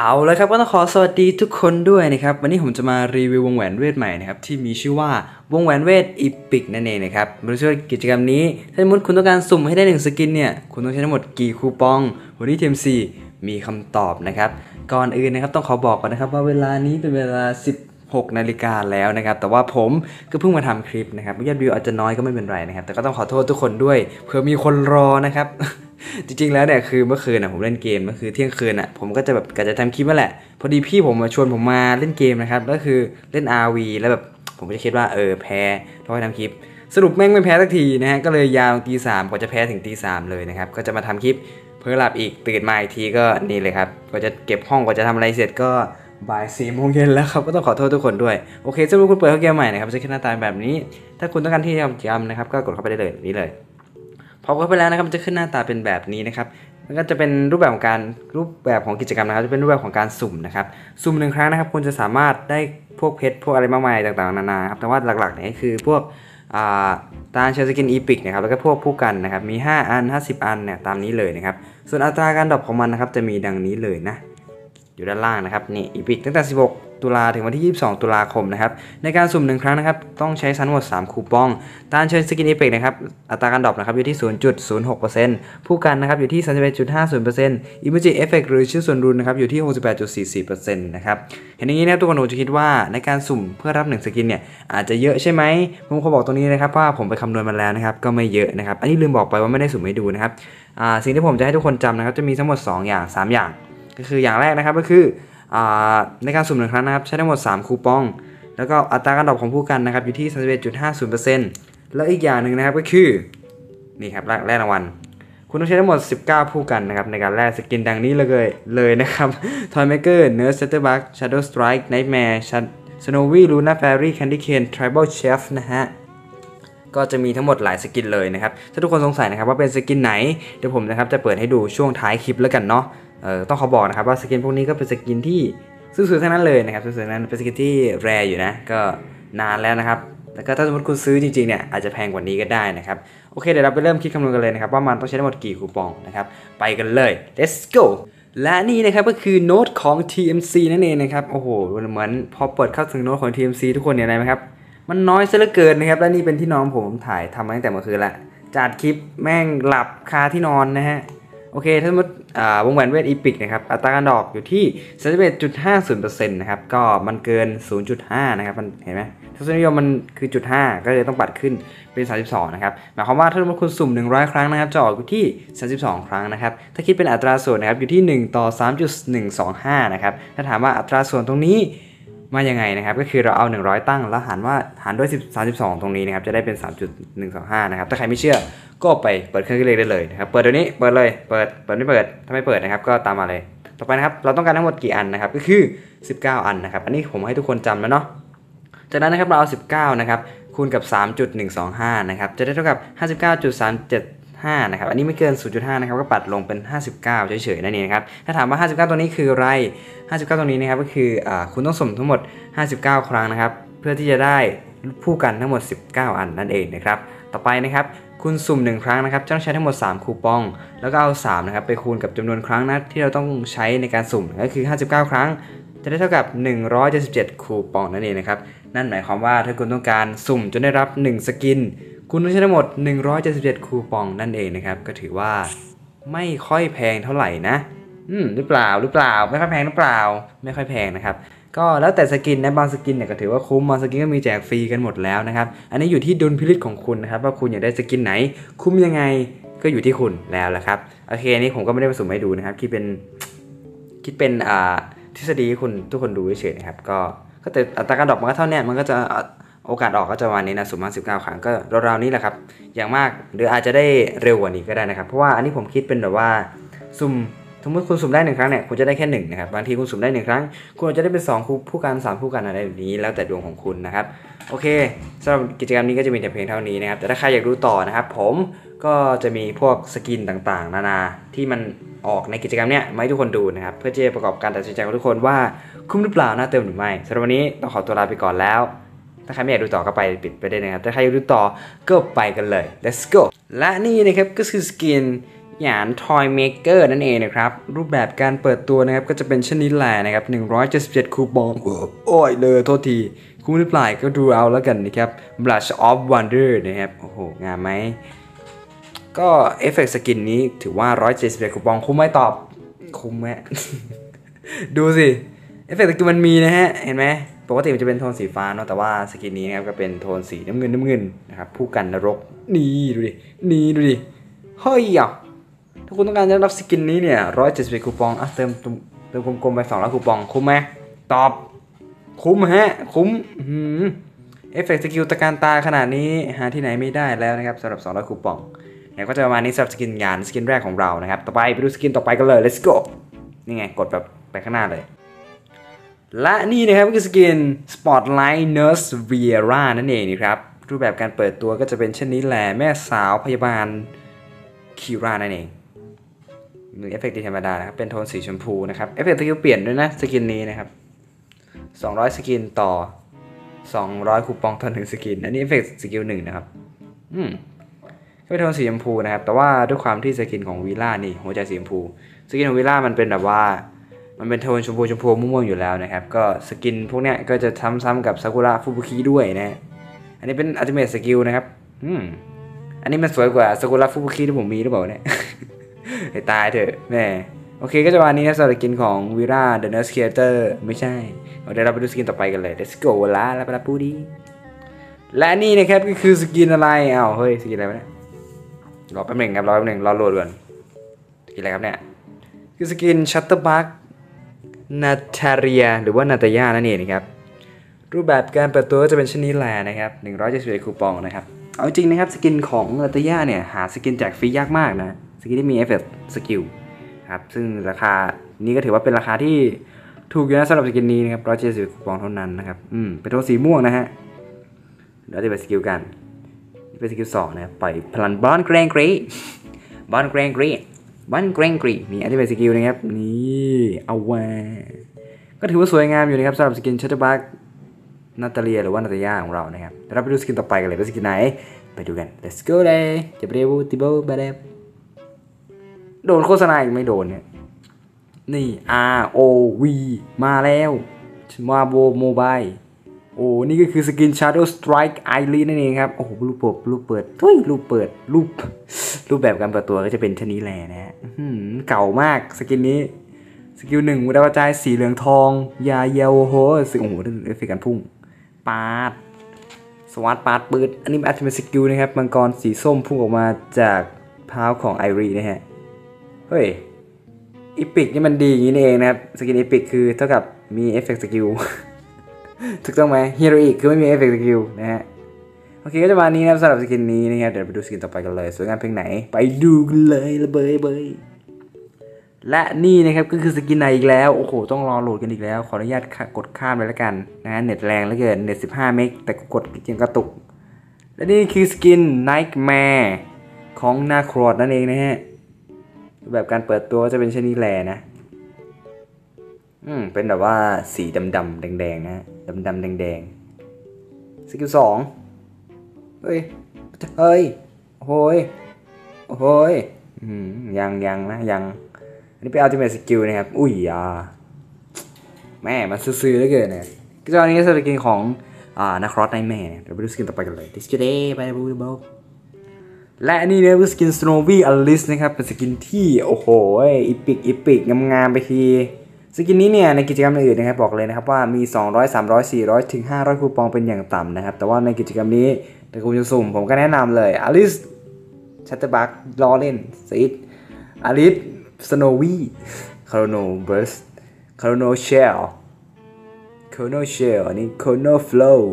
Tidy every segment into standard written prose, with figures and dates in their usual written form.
เอาแล้วครับก็ต้องขอสวัสดีทุกคนด้วยนะครับวันนี้ผมจะมารีวิววงแหวนเวทใหม่นะครับที่มีชื่อว่าวงแหวนเวทอีพิกนั่นเองนะครับมาดูว่ากิจกรรมนี้ถ้าสมมติคุณต้องการสุ่มให้ได้1สกินเนี่ยคุณต้องใช้ทั้งหมดกี่คูปองวันนี้ TMC มีคำตอบนะครับก่อนอื่นนะครับต้องขอบอกก่อนนะครับว่าเวลานี้เป็นเวลา16 นาฬิกาแล้วนะครับแต่ว่าผมก็เพิ่งมาทำคลิปนะครับยอดวิวอาจจะน้อยก็ไม่เป็นไรนะครับแต่ก็ต้องขอโทษทุกคนด้วยเผื่อมีคนรอนะครับ จริงๆแล้วเนี่ยคือเมื่อคืนผมเล่นเกมก็คือเที่ยงคืนผมก็จะแบบกะจะทำคลิปนั่นแหละพอดีพี่ผมมาชวนผมมาเล่นเกมนะครับก็คือเล่น RV แล้วแบบผมก็จะคิดว่าแพ้ต้องไปทำคลิปสรุปแม่งไม่แพ้สักทีนะฮะก็เลยยาวตีสามกว่าจะแพ้ถึงตีสามเลยนะครับก็จะมาทำคลิปเพื่อหลับอีกตื่นมาอีกทีก็นี่เลยครับก็จะเก็บห้องกว่าจะทำอะไรเสร็จก็บ่าย4 โมงเย็นแล้วครับก็ต้องขอโทษทุกคนด้วยโอเคสมมติคุณเปิดเข้าเกมใหม่นะครับจะขึ้นหน้าตาแบบนี้ถ้าคุณต้องการที่จะจำนะครับก็กดเข้าไปได้เลยนี่เลยพอเข้าไปแล้วนะครับมันจะขึ้นหน้าตาเป็นแบบนี้นะครับมันก็จะเป็นรูปแบบของกิจกรรมนะครับจะเป็นรูปแบบของการสุ่มนะครับสุ่ม1 ครั้งนะครับคุณจะสามารถได้พวกเพชรพวกอะไรมากมายต่างๆนานาครับแต่ว่าหลักๆเนี่ยคือพวกตาเชลสกินอีพิกนะครับแล้วก็พวกผู้กันนะครับมี5 อัน50 อันเนี่ยตามนี้เลยนะครับส่วนอัตราการดรอปของมันนะครับจะมีดังนี้เลยนะอยู่ด้านล่างนะครับนี่อีพิกตั้งแต่16 ตุลาถึงวันที่22 ตุลาคมนะครับในการสุ่ม1 ครั้งนะครับต้องใช้ทั้งหมด3คูปองตามเชิญสกินอีพิกนะครับอัตราการดรอปนะครับอยู่ที่ 0.06% ผู้กันนะครับอยู่ที่ 31.50% อิโมจิเอฟเฟกต์หรือชื่อส่วนรุนนะครับอยู่ที่ 68.44% นะครับเห็นอย่างนี้นะครับทุกคนจะคิดว่าในการสุ่มเพื่อรับ1สกินเนี่ยอาจจะเยอะใช่ไหมผมขอบอกตรงนี้นะครับว่าผมไปคำนวณมาแล้วนะครับก็ไม่เยอะนะครับอันนี้ลืมบอกไปว่าไม่ได้สุ่มให้ดูนะครับสิ่งที่ผมจะให้ทุกคนจำนะครับจะมีทั้งหมด2 อย่าง3 อย่างก็คืออย่างแรกนะครับก็คือในการสุ่ม1 ครั้งนะครับใช้ทั้งหมด3คูปองแล้วก็อัตราการดรอปของผู้กันนะครับอยู่ที่ 31.50% แล้วอีกอย่างหนึ่งนะครับก็คือนี่ครับแลกรางวัลคุณต้องใช้ทั้งหมด19ผู้กันนะครับในการแลกสกินดังนี้เลยนะครับ Toy Maker Nurse Chatterbug Shadow Strike Nightmare Snowy Luna Fairy Candy Cane Tribal Chef นะฮะก็จะมีทั้งหมดหลายสกินเลยนะครับถ้าทุกคนสงสัยนะครับว่าเป็นสกินไหนเดี๋ยวผมนะครับจะเปิดให้ดูช่วงท้ายคลิปแล้วกันเนาะต้องขอบอกนะครับว่าสกินพวกนี้ก็เป็นสกินที่ซื้อๆทั้งนั้นเลยนะครับซื้อๆทั้งนั้นเป็นสกินที่แรร์อยู่นะก็นานแล้วนะครับแต่ก็ถ้าสมมติคุณซื้อจริงๆเนี่ยอาจจะแพงกว่านี้ก็ได้นะครับโอเคเดี๋ยวเราไปเริ่มคิดคำนวณกันเลยนะครับว่ามันต้องใช้ทั้งหมดกี่คูปองนะครับไปกันเลย let's go และนี่นะครับก็คือโน้ตของ TMC นั่นเองนะครับโอ้โหเหมือนพอเปิดเข้าถึงโน้ตของ TMC ทุกคนเนี่ยอะไรไหมครับมันน้อยซะเหลือเกินนะครับและนี่เป็นที่นอนผมถ่ายทำมาตั้งแต่เมื่อคืนละจัดคลิปแม่งหลับคาที่นอนนะฮะโอเคถ้าสมมติวงแหวนเวทอีพิกนะครับอัตราการดรอปอยู่ที่ 31.50% นะครับก็มันเกิน 0.5 นะครับมันเห็นไหมทศนิยมมันคือ 0.5 ก็เลยต้องปัดขึ้นเป็น32นะครับหมายความว่าถ้าสมมติคุณสุ่ม100 ครั้งนะครับจะออกอยู่ที่32 ครั้งนะครับถ้าคิดเป็นอัตราส่วนนะครับอยู่ที่1 ต่อ 3.125 นะครับถ้าถามว่าอัตราส่วนตรงนี้มายังไงนะครับก็คือเราเอา100ตั้งแล้วหารด้วย32ตรงนี้นะครับจะได้เป็น 3.125 นะครับถ้าใครไม่เชื่อก็ไปเปิดเครื่องคิดเลขได้เลยนะครับเปิดเดี๋ยวนี้เปิดเลยเปิดไม่เปิดถ้าไม่เปิดนะครับก็ตามมาเลยต่อไปนะครับเราต้องการทั้งหมดกี่อันนะครับก็คือ19 อันนะครับอันนี้ผมให้ทุกคนจำแล้วเนาะจากนั้นนะครับเราเอา19นะครับคูณกับ 3.125 นะครับจะได้เท่ากับ 59.375 นะครับอันนี้ไม่เกิน 0.5 นะครับก็ปัดลงเป็น59เฉยๆนั่นเองครับถ้าถามว่า59ตัวนี้คืออะไร59ตรงนี้นะครับก็คือคุณต้องสุ่มทั้งหมด59 ครั้งนะครับเพื่อที่จะได้ผู้กันทั้งหมด19 อันนั่นเองนะครับต่อไปนะครับคุณสุ่ม1 ครั้งนะครับจะต้องใช้ทั้งหมด3คูปองแล้วก็เอา3นะครับไปคูณกับจำนวนครั้งนะที่เราต้องใช้ในการสุ่มก็คือ59 ครั้งจะได้เท่ากับ177คูปองนั่นเองนะครับนั่นหมายความว่าถ้าคุณต้องการสุ่มจนได้รับ1สกินคุณต้องใช้ทั้งหมด177คูปองนั่นเองนะครับก็ถือว่าไม่ค่อยแพงเท่าไหร่นะหรือเปล่าไม่ค่อยแพงหรือเปล่าไม่ค่อยแพงนะครับก็แล้วแต่สกินนะบางสกินเนี่ยก็ถือว่าคุ้มบางสกินก็มีแจกฟรีกันหมดแล้วนะครับอันนี้อยู่ที่ดุลพินิจของคุณนะครับว่าคุณอยากได้สกินไหนคุ้มยังไงก็อยู่ที่คุณแล้วแหละครับโอเคนี่ผมก็ไม่ได้มาสุ่มให้ดูนะครับคิดเป็นทฤษฎีให้คุณทุกคนดูเฉยๆนะครับก็แต่อัตราการดรอปมันก็เท่านี้มันก็จะโอกาสออกก็จะวันนี้นะสุ่มมา19 ครั้งก็ราวๆนี้แหละครับอย่างมากหรืออาจจะได้เร็วกว่านี้ก็ได้นะครับเพราะว่าอันนี้ผมคิดเป็นแบบว่าสุ่มสมมติคุณสุ่มได้1 ครั้งเนี่ยคุณจะได้แค่1นะครับบางทีคุณสุ่มได้1 ครั้งคุณอาจจะได้เป็น2ผู้กัน3ผู้กันอะไรแบบนี้แล้วแต่ดวงของคุณนะครับโอเคสำหรับกิจกรรมนี้ก็จะมีแต่เพียงเท่านี้นะครับแต่ถ้าใครอยากดูต่อนะครับผมก็จะมีพวกสกินต่างๆนานาที่มันออกในกิจกรรมเนี้ยมาให้ทุกคนดูนะครับเพื่อจะประกอบการตัดสินใจของทุกคนว่าคุ้มหรือเปล่าน่าเติมหรือไม่สำหรับวันนี้ต้องขอตัวลาไปก่อนแล้วถ้าใครไม่อยากดูต่อก็ไปปิดไปได้นะครับถ้าใครอยากดูต่อก็ไปกันเลย let's go และนี่นะครับก็คือสกินหยาน Toy Maker นั่นเองนะครับรูปแบบการเปิดตัวนะครับก็จะเป็นเช่นนี้แหละนะครับ177คูปองโอ้ยเลยโทษทีคุ้มหรือเปล่าก็ดูเอาแล้วกันนะครับ Blush of Wonder นะครับโอ้โหงามไหมก็เอฟเฟกต์สกินนี้ถือว่า177คูปองคุ้มไหมตอบคุ้มไหม ดูสิเอฟเฟกต์สกินมันมีนะฮะเห็นไหมปกติมันจะเป็นโทนสีฟ้าเนาะแต่ว่าสกินนี้นะครับก็เป็นโทนสีน้ำเงินนะครับผู้กันนรกนี่ดูดินี่ดูดิเฮ้ยอ่ะถ้าคุณต้องการจะรับสกินนี้เนี่ย171คูปองอ่ะเติมกลมๆไป200คูปองคุ้มไหมตอบคุ้มฮะคุ้มเอฟเฟกต์สกิลตะการตาขนาดนี้หาที่ไหนไม่ได้แล้วนะครับสำหรับ200คูปองเนี่ยก็จะประมาณนี้สำหรับสกินงานสกินแรกของเรานะครับต่อไปไปดูสกินต่อไปกันเลย let's go นี่ไงกดแบบไปข้างหน้าเลยและนี่นะครับก็คือสกิน Spotlight Nurse Viera นั่นเองนะครับรูปแบบการเปิดตัวก็จะเป็นเช่นนี้แหละแม่สาวพยาบาลคีรานั่นเองมีเอฟเฟกต์ธรรมดานะครับเป็นโทนสีชมพูนะครับเอฟเฟกต์สกิลเปลี่ยนด้วยนะสกินนี้นะครับ200สกินต่อ200คูปองต่อ1สกินอันนี้เอฟเฟกต์สกิล1นะครับก็เป็นโทนสีชมพูนะครับแต่ว่าด้วยความที่สกินของวีล่านี่หัวใจสีชมพูสกินของวีล่ามันเป็นแบบว่ามันเป็นโทนชมพูม่วงๆอยู่แล้วนะครับก็สกินพวกเนี้ยก็จะซ้ำๆกับซากุระฟูบุคิด้วยนะอันนี้เป็นอัลติเมทสกิลนะครับอันนี้มันสวยกว่าซากุระฟูบุคิที่ผมมีหรือเปล่าเนี่ย ให้ตายเถอะแม่โอเคก็จะวันนี้นะสำหรับสกินของวีร่า The Nurse Creator ไม่ใช่เดี๋ยวเราไปดูสกินต่อไปกันเลย Let's go ละลาปลาปูดีและนี่นะครับก็คือสกินอะไรอ้าวเฮ้ยสกินอะไรวะเนี่ยรอแป๊บหนึ่งครับรอโหลดก่อนสกินอะไรครับเนี่ยคือสกิน Shutterbug นาตาเรียหรือว่านาตาย่านั่นเองนะครับรูปแบบการเปิดตัวจะเป็นเช่นนี้แหละนะครับ171คูปองนะครับเอาจริงนะครับสกินของนาตาย่าเนี่ยหาสกินแจกฟรียากมากนะสกินที่มีเอฟเฟกต์สกิลครับซึ่งราคานี้ก็ถือว่าเป็นราคาที่ถูกอยู่นะสำหรับสกินนี้นะครับ170คูปองเท่านั้นนะครับเป็นโทนสีม่วงนะฮะเดี๋ยวจะไปสกิลกันนี่เป็นสกิล2นะปล่อยพลังบอลแกรงกรีนี่อันนี้เป็นสกิลนะครับนี่เอาไว้ก็ถือว่าสวยงามอยู่นะครับสำหรับสกินชัตเตอร์บัคนาตาเลียหรือว่านาตาย่าของเรานะครับเดี๋ยวเราไปดูสกินต่อไปกันเลยเป็นสกินไหนไปดูกัน let's go เลยจะไปเร็วติโบบาเดบโดนโฆษณาอีกไม่โดนเนี่ยนี่ ROV มาแล้วมาโบโมบายโอ้นี่ก็คือสกิน Shadow Strike Eyelid นั่นเองครับโอ้โหรูปแบบการเปิดตัวก็จะเป็นชนิดแหล่นะฮะเก่ามากสกินนี้สกิล1ดาวกระจายสีเหลืองทองยาเยลโหสึกโอ้โหเอฟเฟกต์การพุ่งปาดสวัสดปาดปืดอันนี้อาจจะเป็นสกิลนะครับมังกรสีส้มพุ่งออกมาจากเท้าของไอรีนะฮะเฮ้ยอีพิกนี่มันดีอย่างนี้เองนะครับสกินอีพิกคือเท่ากับมีเอฟเฟกต์สกิล ถูกต้องไหมฮีโร่อีกคือไม่มีเอฟเฟกต์สกิลนะฮะโอเคก็จะมานี้นะครับสำหรับสกินนี้นะครับเดี๋ยวไปดูสกินต่อไปกันเลยสวยงามเพียงไหนไปดูกันเลยละเบยและนี่นะครับก็คือสกินไหนอีกแล้วโอ้โหต้องรอโหลดกันอีกแล้วขออนุญาตกดข้ามไปแล้วกันนะเน็ตแรงเหลือเกินเน็ต15 เมกแต่กดยังกระตุกและนี่คือสกิน Nightmare ของนาครอดนั่นเองนะฮะแบบการเปิดตัวจะเป็นเช่นนี้แหละนะเป็นแบบว่าสีดำแดงๆนะดำแดงสกิล2เฮ้ยโอ้ยยังนะยังอันนี้เป็นอัลติเมทสกิลนะครับอุ้ยแม่มันซื่อๆเหลือเกินนะก็ตอนนี้สกินของนาครอสไนท์แมร์เดี๋ยวไปดูสกินต่อไปกันเลย Display ไปบูบและนี่เนี่ยคือสกิน Snowy Alice นะครับเป็นสกินที่โอ้โหอีปิกงามๆไปทีสกินนี้เนี่ยในกิจกรรมอื่นนะครับบอกเลยนะครับว่ามี200 300 400ถึง500คูปองเป็นอย่างต่ำนะครับแต่ว่าในกิจกรรมนี้ถ้าคุณจะสุ่มผมก็แนะนำเลย Alice Chatterbuck ล้อเล่นซิด Alice Snowy Chrono Burst Chrono Shell อันนี้ Chrono Flow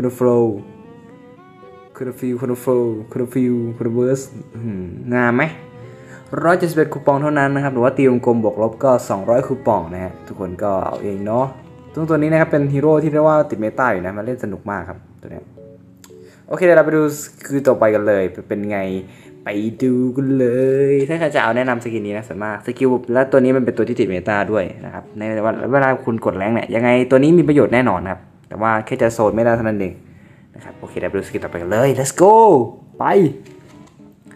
Burst งามไหม171คูปองเท่านั้นนะครับหรือว่าตีวงกลมบวกลบก็200คูปองนะฮะทุกคนก็เอาเองเนาะตัวนี้นะครับเป็นฮีโร่ที่เรียกว่าติดเมตาอยู่นะมาเล่นสนุกมากครับตัวนี้โอเคเดี๋ยวเราไปดูคือต่อไปกันเลยเป็นไงไปดูกันเลยถ้าใครจะเอาแนะนำสกินนี้นะส่วนมากสกิลและตัวนี้มันเป็นตัวที่ติดเมตาด้วยนะครับในเวลาคุณกดแรงเนี่ยยังไงตัวนี้มีประโยชน์แน่นอนครับแต่ว่าแค่จะโซนไม่ได้เท่านั้นเองนะครับโอเคเดี๋ยวไปดูสกินต่อไปกันเลย let's go ไป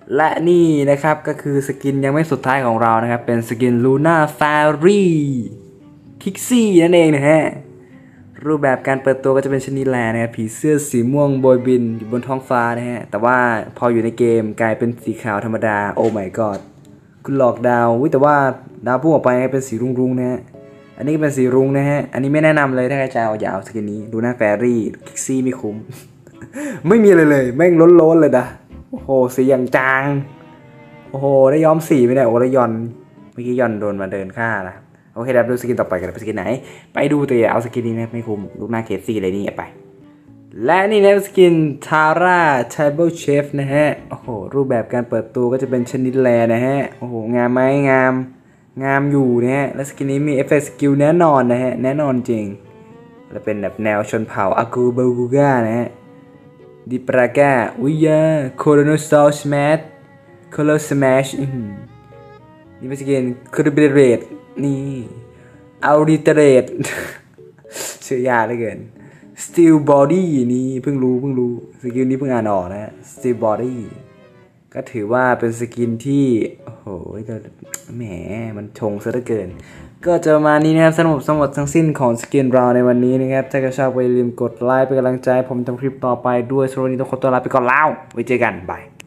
และนี่นะครับก็คือสกินยังไม่สุดท้ายของเรานะครับเป็นสกินลูน่าแฟรี่คิกซี่นั่นเองนะฮะรูปแบบการเปิดตัวก็จะเป็นชนิดแลนะครับผีเสื้อสีม่วงโบยบินอยู่บนท้องฟ้านะฮะแต่ว่าพออยู่ในเกมกลายเป็นสีขาวธรรมดาโอ้ my god คุณหลอกดาวแต่ว่าดาวพุ่งออกไปเป็นสีรุ้งๆนะฮะอันนี้เป็นสีรุ้งนะฮะอันนี้ไม่แนะนำเลยถ้าใครจะเอาอย่าเอาสกินนี้ลูน่าแฟรี่คิกซี่ไม่คุ้ม ไม่มีเลยแม่งล้นๆเลยนะโอ้โหสีอย่างจางโอ้โหได้ย้อมสีไปเนี่ยโอ้ได้ยอนเมื่อกี้ยอนโดนมาเดินฆ่าละโอเคดับดูสกินต่อไปกันเป็นสกินไหนไปดูตัวเอาสกินนี้นะไม่คุ้มลูกหน้าเคซี่เลยนี่ไปและนี่นะสกินทาร่าไทเบิลเชฟนะฮะโอ้โหรูปแบบการเปิดตัวก็จะเป็นชนิดแลนะฮะโอ้โหงามไหมงามอยู่นะฮะและสกินนี้มีเอฟเฟกต์สกิลแน่นอนนะฮะแน่นอนจริงและเป็นแบบแนวชนเผ่าอากูเบลูก้านะฮะดิปรากาวิยาโคโรโนซอลสแมชโคโลสแมชนี่เป็นสกินคริบเรตนี่อัลดิเตเรตชื่อยากเหลือเกิน Steel Body นี่เพิ่งรู้สกินนี้เพิ่งอ่านออกนะ Steel Body ก็ถือว่าเป็นสกินที่โอ้โหแหมมันชงซะเหลือเกินก็จะมานี้นะครับสรุปทั้งสิ้นของสกินเราในวันนี้นะครับถ้าชอบอย่าลืมกดไลค์เป็นกำลังใจผมทำคลิปต่อไปด้วยสำหรับวันนี้ต้องขอตัวลาไปก่อนแล้วไว้เจอกันบาย